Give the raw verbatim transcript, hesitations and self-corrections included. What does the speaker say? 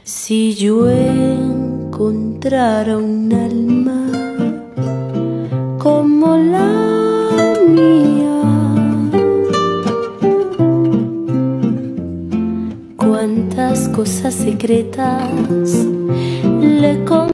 Si yo encontrara un alma como la mía, cuántas cosas secretas le contaría.